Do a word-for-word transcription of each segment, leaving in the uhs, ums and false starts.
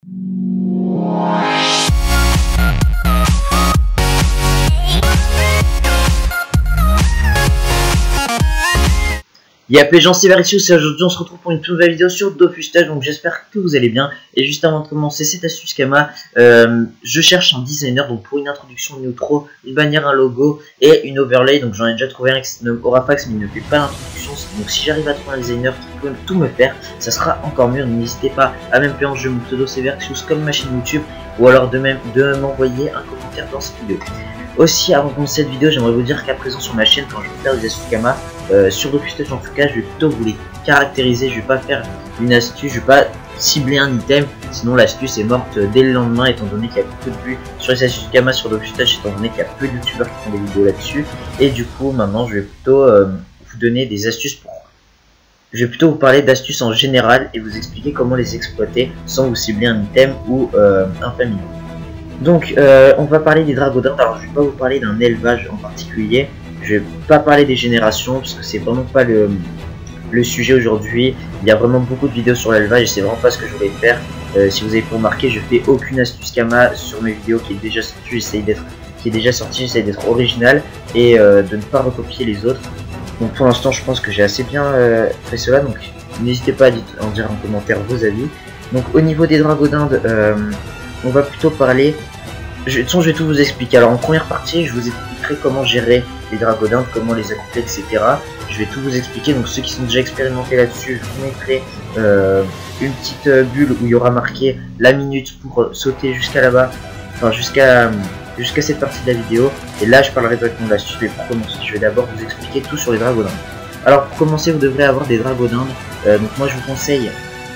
Y'a les gens, c'est Varixious et aujourd'hui on se retrouve pour une nouvelle vidéo sur Dofustage, donc j'espère que vous allez bien. Et juste avant de commencer cette astuce Kama, euh, je cherche un designer donc pour une introduction, une outro, une bannière, un logo et une overlay. Donc j'en ai déjà trouvé un qui se nomme Aurafax mais il ne fait pas l'introduction. Donc si j'arrive à trouver un designer qui peut tout me faire, ça sera encore mieux. N'hésitez pas à m'appeler en jeu, mon pseudo c'est Varixious comme ma chaîne YouTube, ou alors de même de m'envoyer un commentaire dans cette vidéo. Aussi, avant de commencer cette vidéo, j'aimerais vous dire qu'à présent sur ma chaîne, quand je vais faire des astuces Kama, euh, sur Dofustage en tout cas, je vais plutôt vous les caractériser. Je vais pas faire une astuce, je vais pas cibler un item, sinon l'astuce est morte dès le lendemain, étant donné qu'il y a peu de vues sur les astuces Kama sur Dofustage, étant donné qu'il y a peu de youtubeurs qui font des vidéos là-dessus. Et du coup, maintenant, je vais plutôt euh, vous donner des astuces pour. Je vais plutôt vous parler d'astuces en général et vous expliquer comment les exploiter sans vous cibler un item ou euh, un familier. Donc euh, on va parler des dragodindes. Alors je vais pas vous parler d'un élevage en particulier, je vais pas parler des générations parce que c'est vraiment pas le, le sujet aujourd'hui. Il y a vraiment beaucoup de vidéos sur l'élevage et c'est vraiment pas ce que je voulais faire. euh, Si vous avez pu remarquer, je fais aucune astuce Kama sur mes vidéos qui est déjà sortie. J'essaye d'être qui est déjà sorti, j'essaye d'être original et euh, de ne pas recopier les autres. Donc pour l'instant je pense que j'ai assez bien euh, fait cela, donc n'hésitez pas à en dire en commentaire vos avis. Donc au niveau des dragodindes, euh, on va plutôt parler. Je, de toute façon, je vais tout vous expliquer. Alors en première partie, je vous expliquerai comment gérer les dragodindes, comment les accoupler, et cetera. Je vais tout vous expliquer. Donc ceux qui sont déjà expérimentés là-dessus, je vous mettrai euh, une petite euh, bulle où il y aura marqué la minute pour euh, sauter jusqu'à là-bas, enfin jusqu'à jusqu'à cette partie de la vidéo. Et là, je parlerai directement de l'astuce. Mais pour commencer, je vais d'abord vous expliquer tout sur les dragodindes. Alors pour commencer, vous devrez avoir des dragodindes. Euh, donc moi, je vous conseille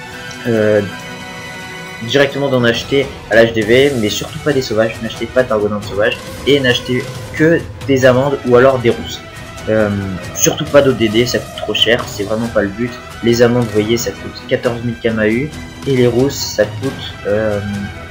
euh, directement d'en acheter à l'H D V, mais surtout pas des sauvages. N'achetez pas de dragodindes sauvages et n'achetez que des amandes ou alors des rousses. Euh, surtout pas d'O D D, ça coûte trop cher, c'est vraiment pas le but. Les amandes, vous voyez, ça coûte quatorze mille K M A U et les rousses, ça coûte euh,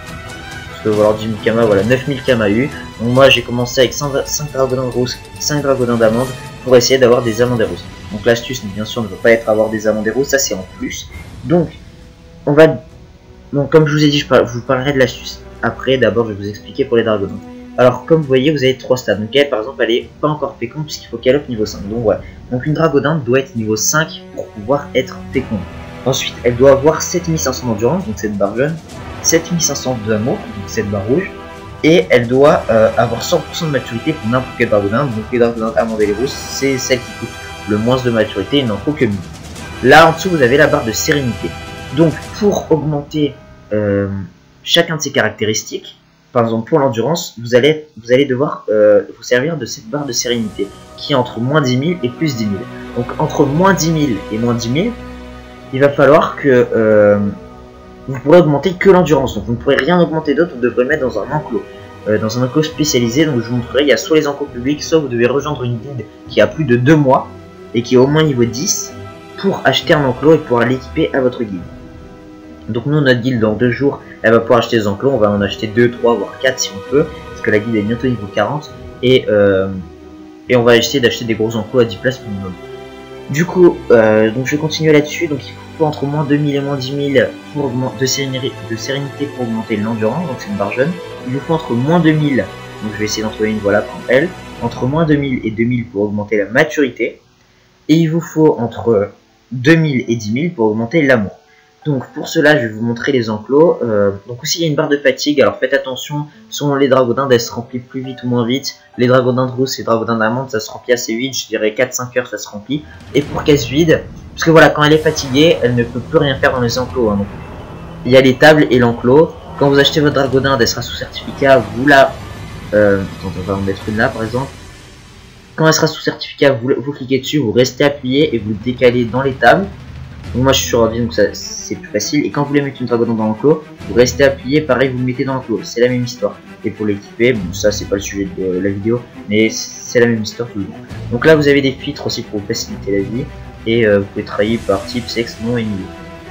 parce que voilà, dix mille K M A, voilà, neuf mille K M A U. Donc moi j'ai commencé avec cinq dragodindes rousses, cinq dragodindes d'amandes pour essayer d'avoir des amandes et rousses. Donc l'astuce bien sûr ne veut pas être avoir des amandes et rousses, ça c'est en plus. Donc on va. Donc comme je vous ai dit, je, par... je vous parlerai de l'astuce après. D'abord je vais vous expliquer pour les dragodindes. Alors comme vous voyez, vous avez trois stades. Donc elle par exemple elle est pas encore féconde puisqu'il faut qu'elle up niveau cinq. Donc voilà. Donc une dragodinde doit être niveau cinq pour pouvoir être féconde. Ensuite elle doit avoir sept mille cinq cents d'endurance, donc cette barre jaune, sept mille cinq cents d'amour, donc cette barre rouge. Et elle doit euh, avoir cent pour cent de maturité pour n'importe quelle dragodinde. Donc les dragodindes amandes et les rousses, c'est celle qui coûte le moins de maturité, il n'en faut que mille. Là en dessous vous avez la barre de sérénité. Donc pour augmenter euh, chacun de ces caractéristiques, par exemple pour l'endurance, vous allez, vous allez devoir euh, vous servir de cette barre de sérénité qui est entre moins dix mille et plus dix mille. Donc entre moins dix mille et moins dix mille, il va falloir que euh, vous pourrez augmenter que l'endurance. Donc vous ne pourrez rien augmenter d'autre, vous devrez mettre dans un enclos. Euh, dans un enclos spécialisé, donc je vous montrerai, il y a soit les enclos publics, soit vous devez rejoindre une guilde qui a plus de deux mois et qui est au moins niveau dix pour acheter un enclos et pouvoir l'équiper à votre guilde. Donc nous notre guilde dans deux jours elle va pouvoir acheter des enclos, on va en acheter deux, trois voire quatre si on peut, parce que la guilde est bientôt niveau quarante et, euh, et on va essayer d'acheter des gros enclos à dix places minimum. Du coup euh, donc je vais continuer là-dessus. Donc il faut entre moins deux mille et moins dix mille pour augmenter, de, sérénité, de sérénité pour augmenter l'endurance, donc c'est une barre jaune. Il vous faut entre moins deux mille, donc je vais essayer d'en trouver une, voilà pour elle, entre moins deux mille et deux mille pour augmenter la maturité, et il vous faut entre deux mille et dix mille pour augmenter l'amour. Donc pour cela je vais vous montrer les enclos. euh, Donc aussi il y a une barre de fatigue, alors faites attention, selon les dragodindes elles se remplissent plus vite ou moins vite. Les dragodindes rousses et les dragodindes d'amandes ça se remplit assez vite, je dirais quatre cinq heures ça se remplit. Et pour qu'elle se vide, parce que voilà, quand elle est fatiguée elle ne peut plus rien faire dans les enclos, hein. Donc il y a les tables et l'enclos. Quand vous achetez votre dragodinde elle sera sous certificat, vous la... Euh, on va en mettre une là par exemple. Quand elle sera sous certificat, vous, vous cliquez dessus, vous restez appuyé et vous le décalez dans les tables. Donc moi je suis sur ordi donc c'est plus facile. Et quand vous voulez mettre une dragodinde dans l'enclos, vous restez appuyé, pareil vous le mettez dans l'enclos, c'est la même histoire. Et pour l'équiper, bon ça c'est pas le sujet de la vidéo, mais c'est la même histoire tout le temps. Donc là vous avez des filtres aussi pour vous faciliter la vie. Et euh, vous pouvez travailler par type, sexe, nom et niveau.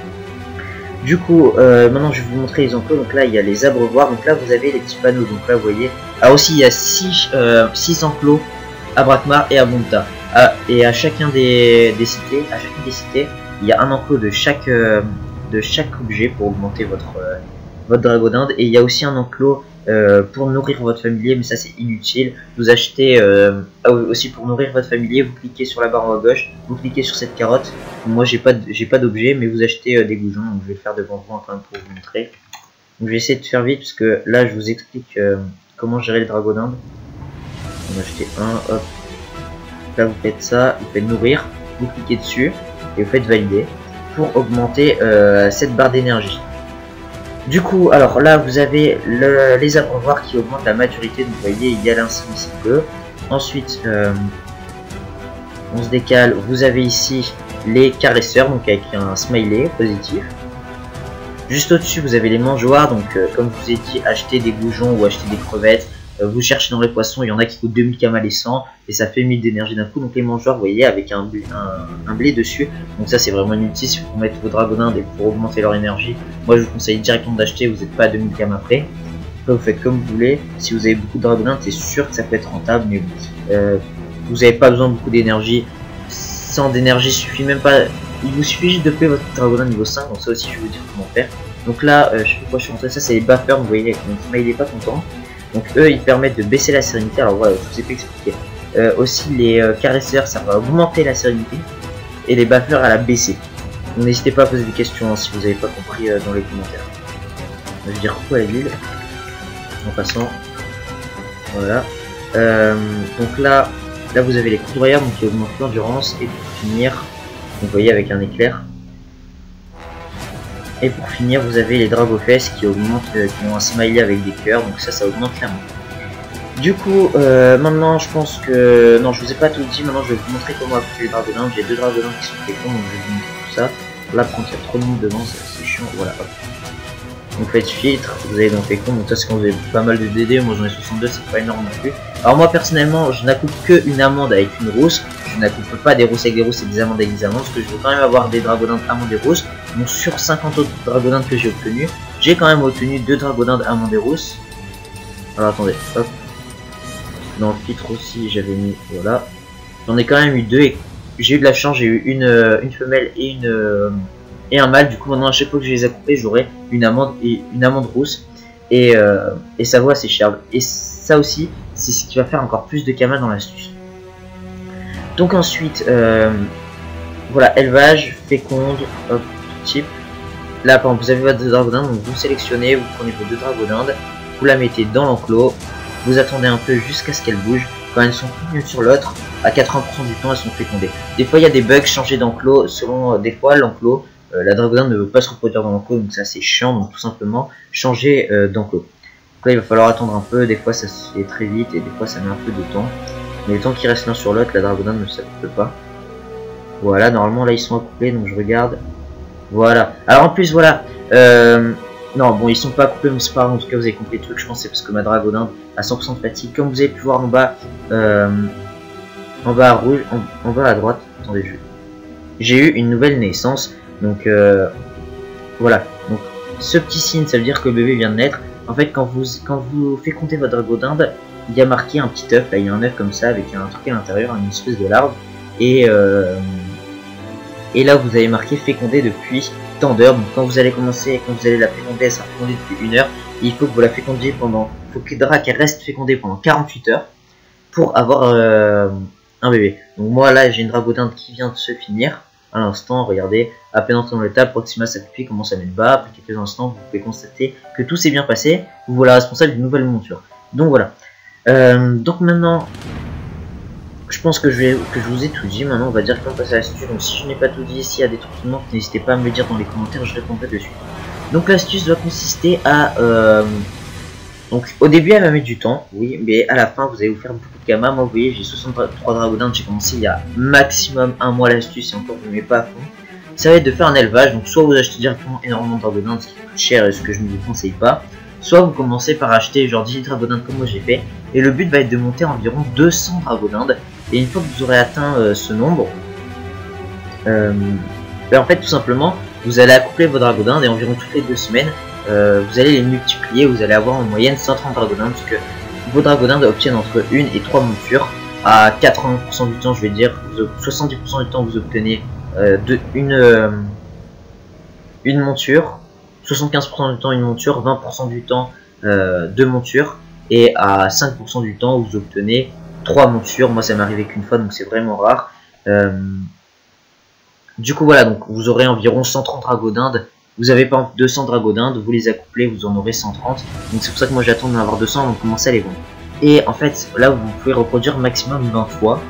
Du coup euh, maintenant je vais vous montrer les enclos. Donc là il y a les abreuvoirs, donc là vous avez les petits panneaux. Donc là vous voyez, ah aussi il y a six enclos à Brakmar et à Bonta. Ah, et à chacun des, des cités, à chacune des cités, il y a un enclos de chaque euh, de chaque objet pour augmenter votre euh, votre dragodinde. Et il y a aussi un enclos euh, pour nourrir votre familier, mais ça c'est inutile. Vous achetez euh, aussi pour nourrir votre familier, vous cliquez sur la barre en haut à gauche, vous cliquez sur cette carotte. Moi j'ai pas j'ai pas d'objet, mais vous achetez euh, des goujons, donc je vais le faire devant vous quand même pour vous montrer. Donc je vais essayer de faire vite parce que là je vous explique euh, comment gérer le dragodinde. On va acheter un, hop. Là vous faites ça, vous faites nourrir, vous cliquez dessus et vous faites valider pour augmenter euh, cette barre d'énergie. Du coup, alors là vous avez le, les abreuvoirs qui augmentent la maturité, donc vous voyez il y a l'insigne ici bleu. Ensuite euh, on se décale, vous avez ici les caresseurs, donc avec un smiley positif. Juste au-dessus vous avez les mangeoires, donc euh, comme je vous ai dit, acheter des goujons ou acheter des crevettes. Euh, vous cherchez dans les poissons, il y en a qui coûtent deux mille kamas les cent et ça fait mille d'énergie d'un coup. Donc les mangeoires, vous voyez, avec un, un, un blé dessus. Donc ça c'est vraiment inutile si vous mettez vos dragodindes et pour augmenter leur énergie. Moi je vous conseille directement d'acheter, vous n'êtes pas à deux mille kamas après. Après vous faites comme vous voulez. Si vous avez beaucoup de dragodindes, c'est sûr que ça peut être rentable, mais euh, vous n'avez pas besoin de beaucoup d'énergie. cent d'énergie suffit même pas. Il vous suffit juste de faire votre dragodinde niveau cinq, donc ça aussi je vais vous dire comment faire. Donc là, euh, je sais pas pourquoi je suis rentré, ça c'est les buffers, vous voyez, mon smiley est pas content. Donc eux ils permettent de baisser la sérénité, alors voilà, je vous ai pas expliqué. Euh, aussi les euh, caresseurs, ça va augmenter la sérénité, et les buffers à la baisser. Donc n'hésitez pas à poser des questions hein, si vous n'avez pas compris euh, dans les commentaires. Je vais dire coucou à l'huile, en passant. Voilà. Euh, donc là, là vous avez les coudroyeurs, donc qui augmentent l'endurance, et pour finir, vous voyez avec un éclair. Et pour finir, vous avez les dragofesses qui augmentent, euh, qui ont un smiley avec des cœurs, donc ça, ça augmente clairement. Du coup, euh, maintenant, je pense que... Non, je vous ai pas tout dit, maintenant je vais vous montrer comment appliquer les dragodindes. J'ai deux dragodindes qui sont féconds, donc je vais vous montrer tout ça. Là, par contre, il y a trop de monde devant, c'est chiant, voilà, hop. Vous faites filtre, vous avez donc fécond, donc ça c'est quand vous avez pas mal de D D, moi j'en ai soixante-deux, c'est pas énorme non plus. Alors moi personnellement, je n'accoupe que une amande avec une rousse, je n'accoupe pas des rousses avec des rousses et des amandes avec des amandes, parce que je veux quand même avoir des dragodindes amandes et rousses. Donc sur cinquante autres dragodindes que j'ai obtenu, j'ai quand même obtenu deux dragodindes amandes et rousses. Alors attendez, hop. Dans le filtre aussi j'avais mis, voilà. J'en ai quand même eu deux et j'ai eu de la chance, j'ai eu une, euh, une femelle et une... Euh, et un mâle. Du coup maintenant à chaque fois que je les ai coupés, j'aurai une amande et une amande rousse et, euh, et ça vaut assez cher. Et ça aussi c'est ce qui va faire encore plus de kamas dans l'astuce. Donc ensuite euh, voilà, élevage, féconde, hop, type. Là par exemple vous avez votre dragodinde, donc vous sélectionnez, vous prenez vos deux dragodindes, vous la mettez dans l'enclos, vous attendez un peu jusqu'à ce qu'elles bougent. Quand elles sont l'une sur l'autre, à quatre-vingts pour cent du temps elles sont fécondées. Des fois il y a des bugs, changer d'enclos selon euh, des fois l'enclos. Euh, la dragodinde ne veut pas se reproduire dans l'enclos, donc ça c'est chiant, donc tout simplement changer euh, d'enclos. Donc là il va falloir attendre un peu, des fois ça se fait très vite et des fois ça met un peu de temps. Mais le temps qui reste l'un sur l'autre, la dragodinde ne s'accouple pas. Voilà, normalement là ils sont accouplés, donc je regarde. Voilà. Alors en plus voilà, euh, non bon ils sont pas accouplés mais c'est pas grave, en tout cas vous avez compris le truc, je pense c'est parce que ma dragodinde a cent pour cent de fatigue. Comme vous avez pu voir en bas, euh, en bas à rouge, en, en bas à droite, attendez je... j'ai eu une nouvelle naissance. Donc euh, voilà, donc ce petit signe ça veut dire que le bébé vient de naître. En fait quand vous quand vous fécondez votre dragodinde, il y a marqué un petit œuf, là il y a un œuf comme ça avec un truc à l'intérieur, une espèce de larve. Et, euh, et là vous avez marqué fécondé depuis tant d'heures. Donc quand vous allez commencer, quand vous allez la féconder, elle sera fécondée depuis une heure. Et il faut que vous la fécondiez pendant, il faut que le drac reste fécondée pendant quarante-huit heures pour avoir euh, un bébé. Donc moi là j'ai une dragodinde qui vient de se finir. À l'instant, regardez, à peine entendant le table, Proxima s'appuie, commence à mettre bas. Après quelques instants, vous pouvez constater que tout s'est bien passé. Vous voilà responsable d'une nouvelle monture. Donc voilà. Euh, donc maintenant, je pense que je, vais, que je vous ai tout dit. Maintenant, on va directement passer à l'astuce. Donc si je n'ai pas tout dit, s'il y a des trucs qui manquent, n'hésitez pas à me le dire dans les commentaires, je répondrai dessus. Donc l'astuce va consister à... Euh, donc au début, elle va mettre du temps, oui, mais à la fin, vous allez vous faire beaucoup de kamas. Moi, vous voyez, j'ai soixante-trois dragodindes, j'ai commencé il y a maximum un mois l'astuce et encore je ne mets pas à fond. Ça va être de faire un élevage, donc soit vous achetez directement énormément de dragodindes, ce qui coûte cher et ce que je ne vous conseille pas, soit vous commencez par acheter genre dix dragodindes comme moi j'ai fait, et le but va être de monter environ deux cents dragodindes, et une fois que vous aurez atteint euh, ce nombre, euh, ben en fait tout simplement, vous allez accoupler vos dragodindes et environ toutes les deux semaines, Euh, vous allez les multiplier, vous allez avoir en moyenne cent trente dragodindes, parce que vos dragodindes obtiennent entre une et trois montures. À quatre-vingts pour cent du temps, je vais dire, soixante-dix pour cent du temps, vous obtenez euh, de, une, euh, une monture, soixante-quinze pour cent du temps une monture, vingt pour cent du temps euh, deux montures, et à cinq pour cent du temps vous obtenez trois montures. Moi ça m'est arrivé qu'une fois, donc c'est vraiment rare. Euh, du coup voilà, donc vous aurez environ cent trente dragos d'Inde. Vous avez par exemple deux cents dragos d'Inde, vous les accouplez, vous en aurez cent trente. Donc c'est pour ça que moi j'attends d'en avoir deux cents avant de commencer à les vendre. Et en fait là vous pouvez reproduire maximum vingt fois.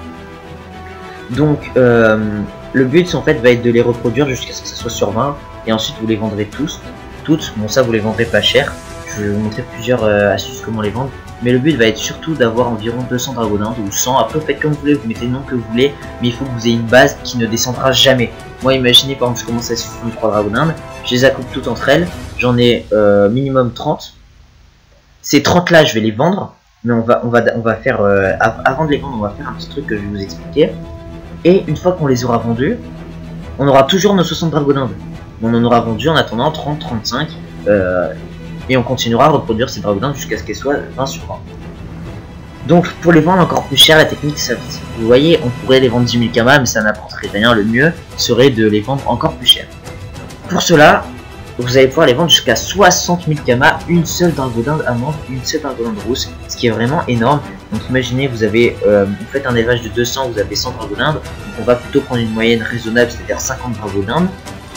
Donc euh, le but en fait va être de les reproduire jusqu'à ce que ça soit sur vingt. Et ensuite vous les vendrez tous, toutes. Bon ça vous les vendrez pas cher. Je vais vous montrer plusieurs euh, astuces comment les vendre. Mais le but va être surtout d'avoir environ deux cents dragos d'Inde ou cent. Après, faites comme vous voulez, vous mettez le nom que vous voulez. Mais il faut que vous ayez une base qui ne descendra jamais. Moi, imaginez par exemple, je commence à soixante-trois dragos d'Inde. Je les accouple toutes entre elles. J'en ai euh, minimum trente. Ces trente là, je vais les vendre. Mais on va, on va, on va faire, euh, avant de les vendre, on va faire un petit truc que je vais vous expliquer. Et une fois qu'on les aura vendus, on aura toujours nos soixante dragos d'Inde. On en aura vendu en attendant trente, trente-cinq. Euh, Et on continuera à reproduire ces dragons d'Inde jusqu'à ce qu'elles soient vingt sur vingt. Donc pour les vendre encore plus cher, la technique, ça, vous voyez, on pourrait les vendre dix mille kamas, mais ça n'apporterait rien. Le mieux serait de les vendre encore plus cher. Pour cela, vous allez pouvoir les vendre jusqu'à soixante mille kamas, une seule dragon d'Inde amande, une seule dragon d'Inde rousse, ce qui est vraiment énorme. Donc imaginez, vous avez, euh, vous faites un élevage de deux cents, vous avez cent dragons d'Inde, donc on va plutôt prendre une moyenne raisonnable, c'est-à-dire cinquante dragons d'Inde.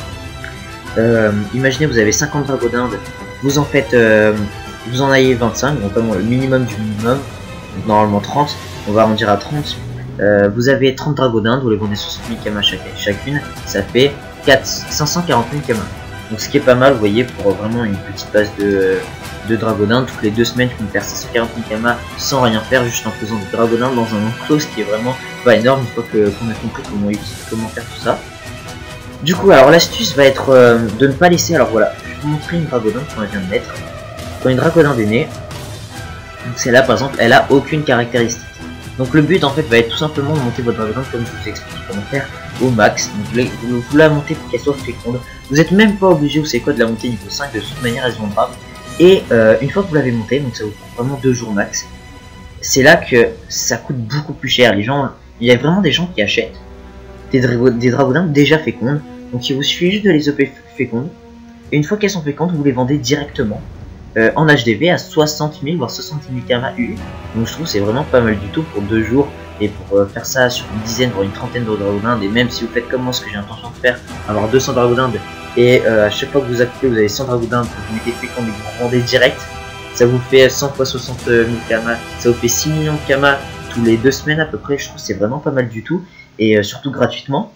Euh, imaginez, vous avez cinquante dragons d'Inde. Vous en faites, euh, vous en ayez vingt-cinq, donc vraiment le minimum du minimum, donc normalement trente, on va arrondir à trente. Euh, vous avez trente dragos d'Inde, vous les vendez soixante mille kamas chaque, chacune, ça fait cinq cent quarante mille kamas. Donc ce qui est pas mal, vous voyez, pour vraiment une petite base de, de dragos d'Inde, toutes les deux semaines je peux me faire cinq cent quarante mille kamas sans rien faire, juste en faisant des dragos d'Inde dans un enclos, ce qui est vraiment pas énorme une fois qu'on a compris comment utiliser, comment faire tout ça. Du coup, alors l'astuce va être euh, de ne pas laisser, alors voilà, je vais vous montrer une dragon d'Inde qu'on vient de mettre. Quand une dragon d'Inde est née, donc celle-là par exemple, elle a aucune caractéristique. Donc le but en fait va être tout simplement de monter votre dragon d'Inde comme je vous explique comment faire au max. Donc vous, vous, vous la montez pour qu'elle soit féconde. Vous n'êtes même pas obligé, vous savez quoi, de la monter niveau cinq, de toute manière elle se vendra. Et euh, une fois que vous l'avez montée, donc ça vous prend vraiment deux jours max, c'est là que ça coûte beaucoup plus cher. Les gens, il y a vraiment des gens qui achètent des, dra des dragons d'Inde déjà fécondes. Donc il vous suffit juste de les E P fécondes. Et une fois qu'elles sont fécondes, vous les vendez directement euh, en H D V à soixante mille voire soixante-dix mille kamas U. Donc je trouve c'est vraiment pas mal du tout pour deux jours. Et pour euh, faire ça sur une dizaine voire une trentaine de dragons d'Inde. Et même si vous faites comme moi ce que j'ai l'intention de faire, avoir deux cents dragons d'Inde. Et euh, à chaque fois que vous accouplez, vous avez cent dragons d'Inde, vous mettez fécondes et vous vendez direct. Ça vous fait cent fois soixante mille kamas. Ça vous fait six millions de kamas tous les deux semaines à peu près. Je trouve c'est vraiment pas mal du tout. Et euh, surtout gratuitement.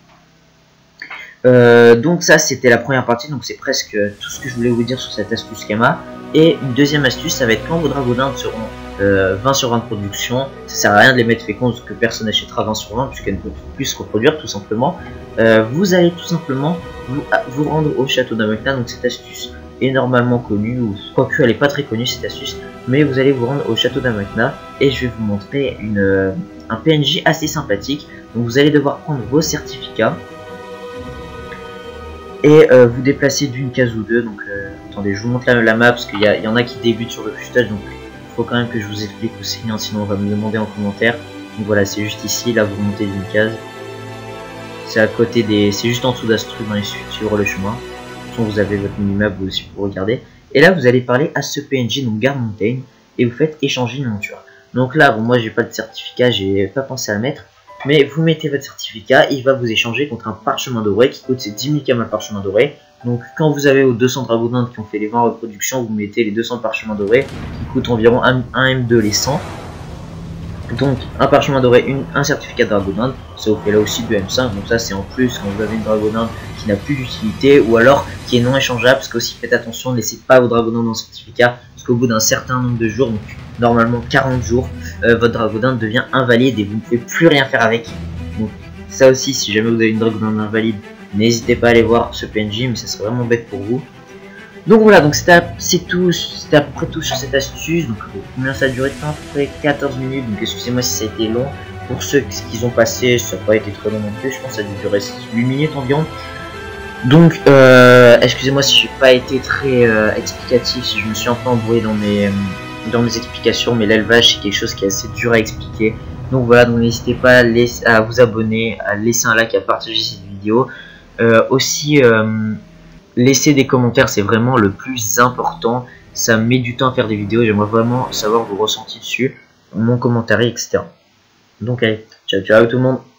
Euh, donc ça c'était la première partie, donc c'est presque tout ce que je voulais vous dire sur cette astuce Kama. Et une deuxième astuce, ça va être quand vos dragons d'Inde seront euh, vingt sur vingt de production, ça sert à rien de les mettre fécondes parce que personne n'achètera vingt sur vingt puisqu'elles ne peuvent plus se reproduire tout simplement. Euh, vous allez tout simplement vous, vous rendre au château d'Amekna, donc cette astuce est normalement connue, ou quoique elle n'est pas très connue cette astuce, mais vous allez vous rendre au château d'Amekna et je vais vous montrer une, euh, un P N J assez sympathique. Donc vous allez devoir prendre vos certificats et euh, vous déplacer d'une case ou deux. Donc euh, attendez, je vous montre la, la map parce qu'il y, y en a qui débutent sur le futage, donc il faut quand même que je vous explique aussi, hein, sinon on va me demander en commentaire. Donc voilà, c'est juste ici, là vous remontez d'une case, c'est à côté des, c'est juste en dessous d'Astrud, hein, il suffit de suivre le chemin. Donc vous avez votre minimap aussi pour regarder, et là vous allez parler à ce P N J, donc Garde Mountain, et vous faites échanger une monture. Donc là, bon, moi j'ai pas de certificat, j'ai pas pensé à le mettre. Mais vous mettez votre certificat, il va vous échanger contre un parchemin doré qui coûte dix mille kamas le parchemin doré. Donc quand vous avez aux deux cents dragons d'Inde qui ont fait les vingt reproductions, vous mettez les deux cents parchemins dorés qui coûtent environ un M deux les cent. Donc un parchemin doré, une, un certificat de dragon d'Inde, ça vous fait là aussi deux M cinq. Donc ça c'est en plus quand vous avez une dragon d'Inde qui n'a plus d'utilité ou alors qui est non échangeable. Parce que aussi faites attention, ne laissez pas vos dragons d'Inde en certificat. Parce qu'au bout d'un certain nombre de jours, donc normalement quarante jours, euh, votre dragon d'Inde devient invalide et vous ne pouvez plus rien faire avec. Donc ça aussi, si jamais vous avez une dragon d'Inde invalide, n'hésitez pas à aller voir ce P N J, mais ça serait vraiment bête pour vous. Donc voilà, donc c'est tout, c'était à peu près tout sur cette astuce. Donc combien ça a duré? À peu près quatorze minutes, donc excusez-moi si ça a été long. Pour ceux qui ont passé, ça n'a pas été très long non plus, je pense que ça a dû durer huit minutes environ. Donc euh, excusez-moi si je n'ai pas été très euh, explicatif, si je me suis un peu embrouillé dans mes, dans mes explications, mais l'élevage c'est quelque chose qui est assez dur à expliquer. Donc voilà, donc n'hésitez pas à, laisser, à vous abonner, à laisser un like, à partager cette vidéo. Euh, aussi... Euh, laissez des commentaires, c'est vraiment le plus important. Ça met du temps à faire des vidéos et j'aimerais vraiment savoir vos ressentis dessus, mon commentaire, et cetera. Donc allez, ciao ciao tout le monde.